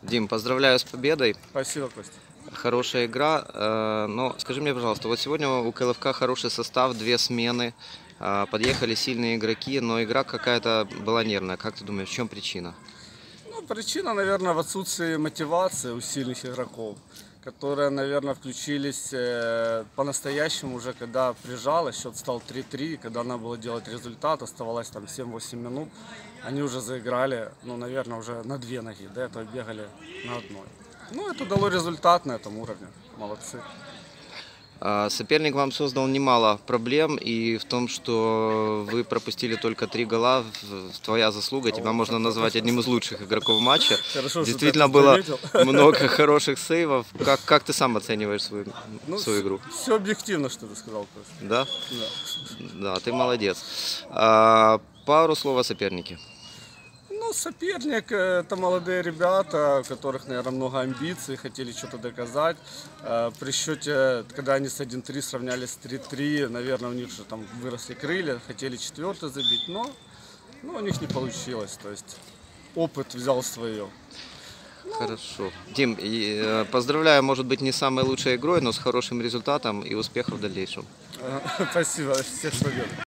Дим, поздравляю с победой. Спасибо, Костя. Хорошая игра. Но скажи мне, пожалуйста, вот сегодня у КЛФК хороший состав, две смены, подъехали сильные игроки, но игра какая-то была нервная. Как ты думаешь, в чем причина? Ну, причина, наверное, в отсутствии мотивации у сильных игроков, которые, наверное, включились по-настоящему уже, когда прижало, счет стал 3-3, когда надо было делать результат, оставалось там 7-8 минут, они уже заиграли, ну, наверное, уже на две ноги, до этого бегали на одной. Ну, это дало результат на этом уровне, молодцы. Соперник вам создал немало проблем, и в том, что вы пропустили только 3 гола, твоя заслуга, тебя можно назвать одним из лучших игроков матча. Хорошо, Действительно было много хороших сейвов. Как ты сам оцениваешь свою игру? Все объективно, что ты сказал, Костя. Да? Да. Да, ты молодец. Пару слов о сопернике. Ну, соперник, это молодые ребята, у которых, наверное, много амбиций, хотели что-то доказать. При счете, когда они с 1-3 сравнялись с 3-3, наверное, у них же там выросли крылья, хотели четвертый забить, но у них не получилось. То есть опыт взял свое. Хорошо. Дим, поздравляю, может быть, не самой лучшей игрой, но с хорошим результатом и успехов в дальнейшем. Спасибо, всех с победой.